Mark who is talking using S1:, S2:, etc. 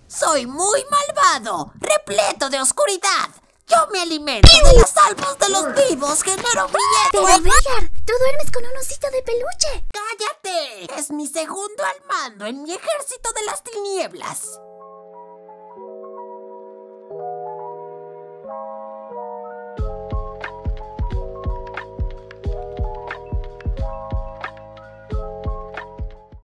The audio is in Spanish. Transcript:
S1: Soy muy malvado, repleto de oscuridad. Yo me alimento de las almas de los vivos, genero billetes.
S2: Pero Veigar, tú duermes con un osito de peluche.
S1: ¡Cállate! Es mi segundo al mando en mi ejército de las tinieblas.